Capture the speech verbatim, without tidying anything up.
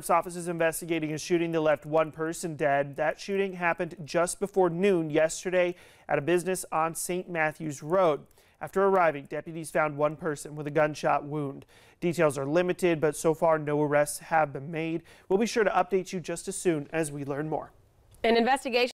Office is investigating a shooting that left one person dead. That shooting happened just before noon yesterday at a business on Saint Matthews Road. After arriving, deputies found one person with a gunshot wound. Details are limited, but so far no arrests have been made. We'll be sure to update you just as soon as we learn more. An investigation